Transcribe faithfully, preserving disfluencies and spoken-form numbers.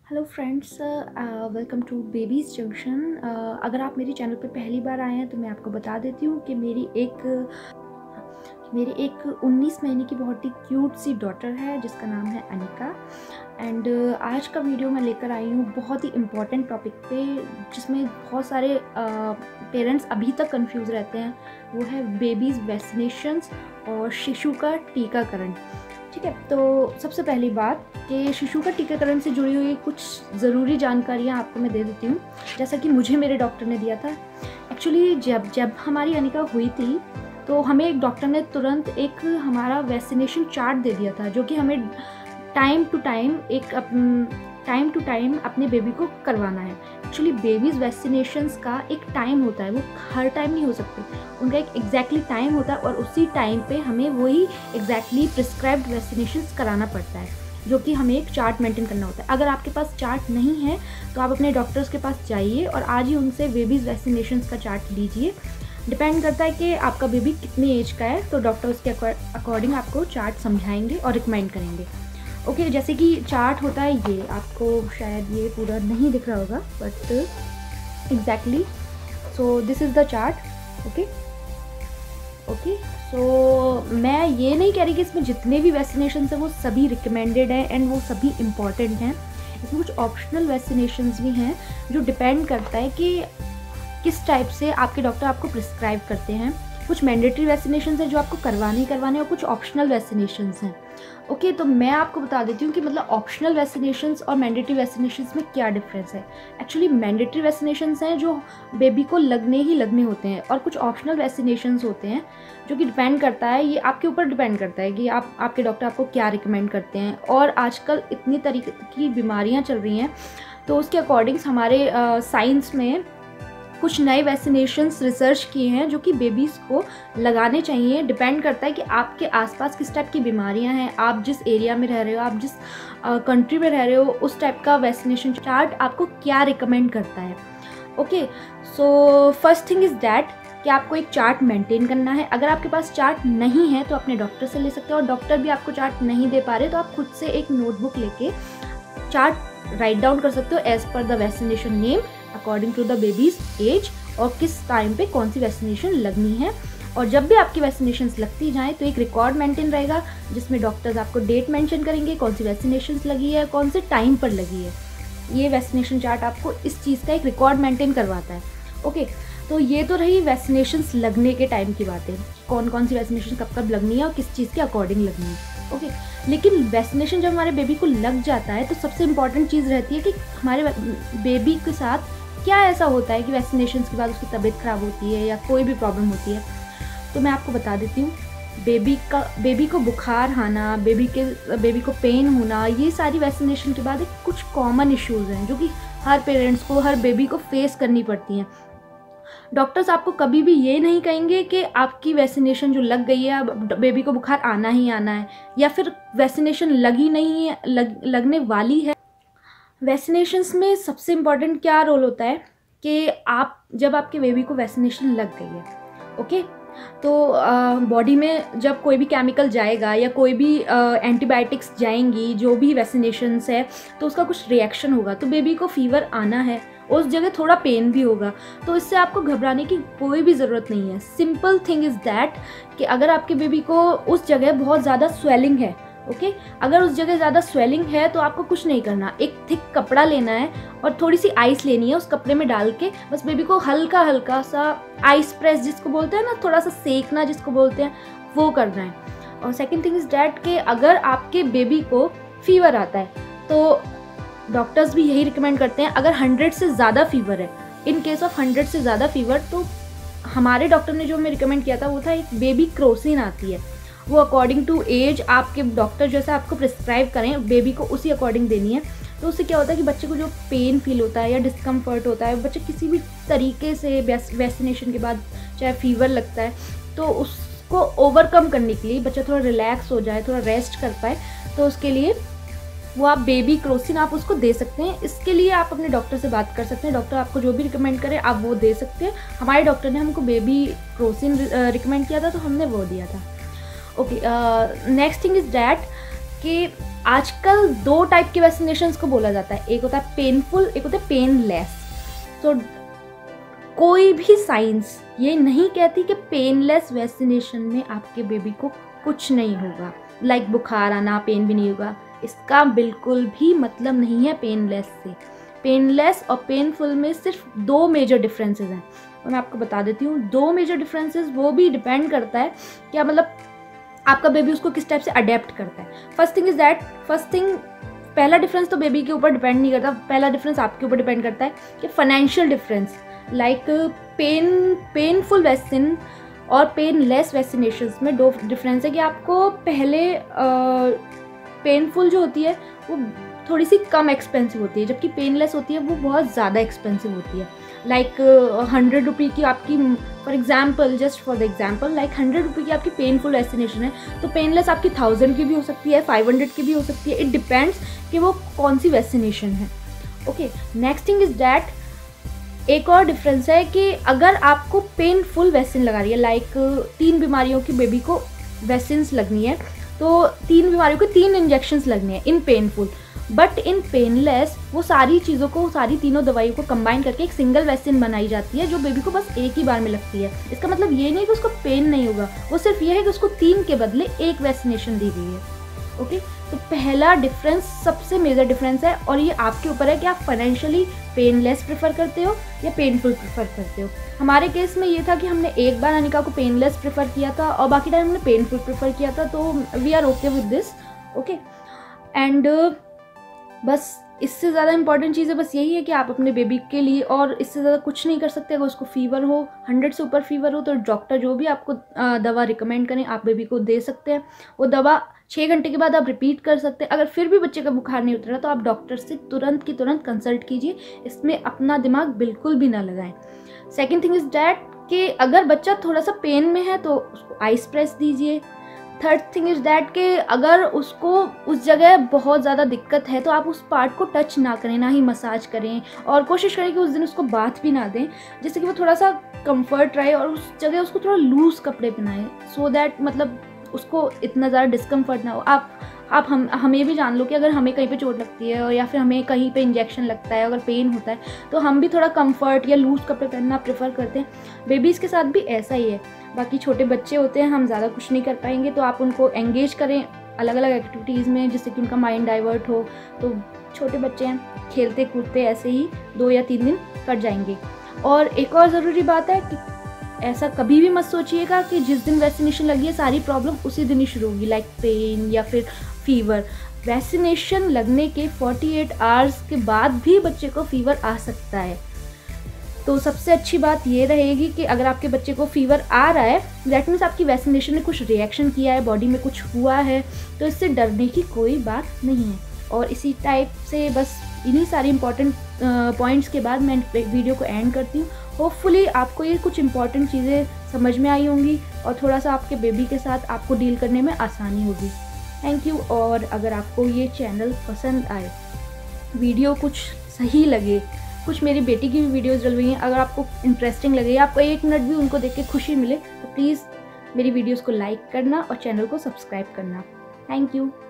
Hello friends, welcome to babies junction. अगर आप मेरे चैनल पर पहली बार आए हैं तो मैं आपको बता देती हूँ कि मेरी एक मेरी एक उन्नीस महीने की बहुत ही क्यूट सी डॉटर है जिसका नाम है अनिका। एंड uh, आज का वीडियो मैं लेकर आई हूँ बहुत ही इम्पॉर्टेंट टॉपिक पे जिसमें बहुत सारे पेरेंट्स uh, अभी तक कंफ्यूज रहते हैं। वो है बेबीज़ वैक्सीनेशंस और शिशु का टीकाकरण। ठीक है, तो सबसे पहली बात कि शिशु का टीकाकरण से जुड़ी हुई कुछ ज़रूरी जानकारियाँ आपको मैं दे देती हूँ, जैसा कि मुझे मेरे डॉक्टर ने दिया था। एक्चुअली जब जब हमारी अनिका हुई थी तो हमें एक डॉक्टर ने तुरंत एक हमारा वैक्सीनेशन चार्ट दे दिया था, जो कि हमें टाइम टू टाइम एक टाइम टू टाइम अपने बेबी को करवाना है। एक्चुअली बेबीज़ वैक्सीनेशंस का एक टाइम होता है, वो हर टाइम नहीं हो सकते, उनका एक एग्जैक्टली टाइम होता है और उसी टाइम पे हमें वही एग्जैक्टली प्रिस्क्राइब्ड वैक्सीनेशंस कराना पड़ता है, जो कि हमें एक चार्ट मेंटेन करना होता है। अगर आपके पास चार्ट नहीं है तो आप अपने डॉक्टर्स के पास जाइए और आज ही उनसे बेबीज़ वैक्सीनेशंस का चार्ट लीजिए। डिपेंड करता है कि आपका बेबी कितनी एज का है, तो डॉक्टर उसके अकॉर्डिंग आपको चार्ट समझाएंगे और रिकमेंड करेंगे। ओके okay, जैसे कि चार्ट होता है, ये आपको शायद ये पूरा नहीं दिख रहा होगा, but exactly so this is the chart. Okay okay so मैं ये नहीं कह रही कि इसमें जितने भी वैक्सीनेशन हैं वो सभी रिकमेंडेड हैं एंड वो सभी इम्पॉर्टेंट हैं। इसमें कुछ ऑप्शनल वैक्सीनेशंस भी हैं जो डिपेंड करता है कि किस टाइप से आपके डॉक्टर आपको प्रिस्क्राइब करते हैं। कुछ मैंडेटरी वैक्सीनेशंस हैं जो आपको करवाने ही करवाने, और कुछ ऑप्शनल वैक्सीनेशंस हैं। ओके okay, तो मैं आपको बता देती हूँ कि मतलब ऑप्शनल वैक्सीनेशंस और मैंडेटरी वैक्सीनेशंस में क्या डिफरेंस है। एक्चुअली मैंडेटरी वैक्सीनेशंस हैं जो बेबी को लगने ही लगने होते हैं, और कुछ ऑप्शनल वैक्सीनेशंस होते हैं जो कि डिपेंड करता है, ये आपके ऊपर डिपेंड करता है कि आप आपके डॉक्टर आपको क्या रिकमेंड करते हैं। और आजकल इतनी तरीके की बीमारियाँ चल रही हैं, तो उसके अकॉर्डिंग हमारे साइंस में कुछ नए वैक्सीनेशंस रिसर्च किए हैं जो कि बेबीज़ को लगाने चाहिए। डिपेंड करता है कि आपके आसपास किस टाइप की बीमारियां हैं, आप जिस एरिया में रह रहे हो, आप जिस कंट्री में रह रहे हो, उस टाइप का वैक्सीनेशन चार्ट आपको क्या रिकमेंड करता है। Okay so first thing is that कि आपको एक चार्ट मेंटेन करना है। अगर आपके पास चार्ट नहीं है तो अपने डॉक्टर से ले सकते हो, और डॉक्टर भी आपको चार्ट नहीं दे पा रहे तो आप खुद से एक नोटबुक लेके चार्ट राइट डाउन कर सकते हो एज पर the vaccination name according to the baby's age, और किस टाइम पे कौन सी वैक्सीनेशन लगनी है। और जब भी आपकी वैक्सीनेशंस लगती जाएँ तो एक रिकॉर्ड मेंटेन रहेगा जिसमें डॉक्टर्स आपको डेट मेंशन करेंगे, कौन सी वैक्सीनेशंस लगी है, कौन से टाइम पर लगी है। ये वैक्सीनेशन चार्ट आपको इस चीज़ का एक रिकॉर्ड मेंटेन करवाता है। ओके तो ये तो रही वैक्सीनेशंस लगने के टाइम की बातें, कौन कौन सी वैक्सीनेशन कब कब लगनी है और किस चीज़ के अकॉर्डिंग लगनी है। ओके लेकिन वैक्सीनेशन जब हमारे बेबी को लग जाता है तो सबसे इम्पॉर्टेंट चीज़ रहती है कि हमारे बेबी के साथ क्या ऐसा होता है कि वैक्सीनेशन के बाद उसकी तबीयत ख़राब होती है या कोई भी प्रॉब्लम होती है। तो मैं आपको बता देती हूँ, बेबी का बेबी को बुखार आना, बेबी के बेबी को पेन होना, ये सारी वैक्सीनेशन के बाद एक कुछ कॉमन इश्यूज़ हैं जो कि हर पेरेंट्स को, हर बेबी को फेस करनी पड़ती हैं। डॉक्टर्स आपको कभी भी ये नहीं कहेंगे कि आपकी वैक्सीनेशन जो लग गई है अब बेबी को बुखार आना ही आना है, या फिर वैक्सीनेशन लगी नहीं है, लग, लगने वाली है। वैक्सीनेशंस में सबसे इम्पॉर्टेंट क्या रोल होता है कि आप जब आपके बेबी को वैक्सीनेशन लग गई है, ओके तो बॉडी में जब कोई भी केमिकल जाएगा या कोई भी एंटीबायोटिक्स जाएंगी, जो भी वैक्सीनेशंस है, तो उसका कुछ रिएक्शन होगा, तो बेबी को फीवर आना है, उस जगह थोड़ा पेन भी होगा। तो इससे आपको घबराने की कोई भी ज़रूरत नहीं है। सिंपल थिंग इज़ दैट कि अगर आपके बेबी को उस जगह बहुत ज़्यादा स्वेलिंग है, ओके okay? अगर उस जगह ज़्यादा स्वेलिंग है तो आपको कुछ नहीं करना, एक थिक कपड़ा लेना है और थोड़ी सी आइस लेनी है, उस कपड़े में डाल के बस बेबी को हल्का हल्का सा आइस प्रेस जिसको बोलते हैं ना, थोड़ा सा सेकना जिसको बोलते हैं, वो करना है। और सेकंड थिंग इज़ डैट कि अगर आपके बेबी को फीवर आता है तो डॉक्टर्स भी यही रिकमेंड करते हैं, अगर हंड्रेड से ज़्यादा फीवर है, इन केस ऑफ हंड्रेड से ज़्यादा फीवर, तो हमारे डॉक्टर ने जो हमें रिकमेंड किया था वो था एक बेबी क्रोसिन आती है, वो अकॉर्डिंग टू एज आपके डॉक्टर जैसा आपको प्रिस्क्राइब करें बेबी को उसी अकॉर्डिंग देनी है। तो उससे क्या होता है कि बच्चे को जो पेन फील होता है या डिस्कम्फर्ट होता है, बच्चे किसी भी तरीके से वैक्सीनेशन के बाद चाहे फीवर लगता है, तो उसको ओवरकम करने के लिए बच्चा थोड़ा रिलैक्स हो जाए, थोड़ा रेस्ट कर पाए, तो उसके लिए वो आप बेबी क्रोसिन आप उसको दे सकते हैं। इसके लिए आप अपने डॉक्टर से बात कर सकते हैं, डॉक्टर आपको जो भी रिकमेंड करे आप वो दे सकते हैं। हमारे डॉक्टर ने हमको बेबी क्रोसिन रिकमेंड किया था तो हमने वो दिया था। Okay next thing is that कि आजकल दो टाइप के वैक्सीनेशंस को बोला जाता है, एक होता है पेनफुल, एक होता है पेनलेस। तो कोई भी साइंस ये नहीं कहती कि पेनलेस वैक्सीनेशन में आपके बेबी को कुछ नहीं होगा, लाइक बुखार आना, पेन भी नहीं होगा। इसका बिल्कुल भी मतलब नहीं है पेनलेस से। पेनलेस और पेनफुल में सिर्फ दो मेजर डिफरेंसेस हैं, और मैं आपको बता देती हूँ। दो मेजर डिफरेंसेस वो भी डिपेंड करता है क्या मतलब आपका बेबी उसको किस टाइप से अडेप्ट करता है। First thing is that first thing पहला डिफरेंस तो बेबी के ऊपर डिपेंड नहीं करता, पहला डिफरेंस आपके ऊपर डिपेंड करता है कि financial difference. Like pain painful vaccine और पेनलेस वैक्सीनेशंस में दो डिफरेंस है कि आपको पहले पेनफुल जो होती है वो थोड़ी सी कम एक्सपेंसिव होती है, जबकि पेनलेस होती है वो बहुत ज़्यादा एक्सपेंसिव होती है। लाइक हंड्रेड रुपी की आपकी, for example just for the example like hundred rupee की आपकी पेनफुल वैक्सीनेशन है, तो पेनलेस आपकी थाउजेंड की भी हो सकती है, फाइव हंड्रेड की भी हो सकती है। इट डिपेंड्स कि वो कौन सी वैक्सीनेशन है। Okay, next thing is that एक और डिफरेंस है कि अगर आपको पेनफुल वैक्सीन लगा रही है, लाइक तीन बीमारियों की बेबी को वैक्सीन्स लगनी है, तो तीन बीमारियों को तीन इंजेक्शंस लगने हैं in painful. But in painless वो सारी चीज़ों को, सारी तीनों दवाइयों को कंबाइन करके एक सिंगल वैक्सीन बनाई जाती है जो बेबी को बस एक ही बार में लगती है। इसका मतलब ये नहीं कि उसको पेन नहीं होगा, वो सिर्फ ये है कि उसको तीन के बदले एक वैक्सीनेशन दी गई है। ओके, तो पहला डिफरेंस सबसे मेजर डिफरेंस है, और ये आपके ऊपर है कि आप फाइनेंशियली पेनलेस प्रेफर करते हो या पेनफुल प्रेफर करते हो। हमारे केस में ये था कि हमने एक बार अनिका को पेनलेस प्रेफर किया था और बाकी टाइम हमने पेनफुल प्रेफर किया था, तो we are okay with this. Okay, and बस इससे ज़्यादा इंपॉर्टेंट चीज़ है बस यही है कि आप अपने बेबी के लिए, और इससे ज़्यादा कुछ नहीं कर सकते। अगर उसको फीवर हो, हंड्रेड से ऊपर फीवर हो, तो डॉक्टर जो भी आपको दवा रिकमेंड करें आप बेबी को दे सकते हैं। वो दवा छः घंटे के बाद आप रिपीट कर सकते हैं। अगर फिर भी बच्चे का बुखार नहीं उतरा तो आप डॉक्टर से तुरंत की तुरंत कंसल्ट कीजिए, इसमें अपना दिमाग बिल्कुल भी ना लगाएं। सेकेंड थिंग इज़ डैट कि अगर बच्चा थोड़ा सा पेन में है तो उसको आइस प्रेस दीजिए। थर्ड थिंग इज़ डैट कि अगर उसको उस जगह बहुत ज़्यादा दिक्कत है तो आप उस पार्ट को टच ना करें, ना ही मसाज करें, और कोशिश करें कि उस दिन उसको बाथ भी ना दें, जिससे कि वो थोड़ा सा कंफर्ट रहे, और उस जगह उसको थोड़ा लूज़ कपड़े पहनाएं, सो दैट मतलब उसको इतना ज़्यादा डिस्कम्फर्ट ना हो। आप आप हम हमें भी जान लो कि अगर हमें कहीं पे चोट लगती है या फिर हमें कहीं पे इंजेक्शन लगता है, अगर पेन होता है, तो हम भी थोड़ा कंफर्ट या लूज़ कपड़े पहनना प्रेफर करते हैं। बेबीज़ के साथ भी ऐसा ही है। बाकी छोटे बच्चे होते हैं, हम ज़्यादा कुछ नहीं कर पाएंगे, तो आप उनको एंगेज करें अलग अलग एक्टिविटीज़ में जिससे कि उनका माइंड डाइवर्ट हो। तो छोटे बच्चे हैं, खेलते कूदते ऐसे ही दो या तीन दिन कट जाएंगे। और एक और ज़रूरी बात है कि ऐसा कभी भी मत सोचिएगा कि जिस दिन वैक्सीनेशन लगी है सारी प्रॉब्लम उसी दिन ही शुरू होगी, लाइक पेन या फिर फीवर। वैक्सीनेशन लगने के अड़तालीस आवर्स के बाद भी बच्चे को फीवर आ सकता है। तो सबसे अच्छी बात ये रहेगी कि अगर आपके बच्चे को फीवर आ रहा है, दैट मीन्स आपकी वैक्सीनेशन ने कुछ रिएक्शन किया है, बॉडी में कुछ हुआ है, तो इससे डरने की कोई बात नहीं है। और इसी टाइप से बस इन्हीं सारी इंपॉर्टेंट पॉइंट्स के बाद मैं वीडियो को एंड करती हूँ। होपफुली आपको ये कुछ इंपॉर्टेंट चीज़ें समझ में आई होंगी और थोड़ा सा आपके बेबी के साथ आपको डील करने में आसानी होगी। Thank you. और अगर आपको ये चैनल पसंद आए, वीडियो कुछ सही लगे, कुछ मेरी बेटी की भी वीडियोस डल रही हैं, अगर आपको इंटरेस्टिंग लगे, आपको एक मिनट भी उनको देख के खुशी मिले, तो प्लीज़ मेरी वीडियोस को लाइक करना और चैनल को सब्सक्राइब करना। Thank you.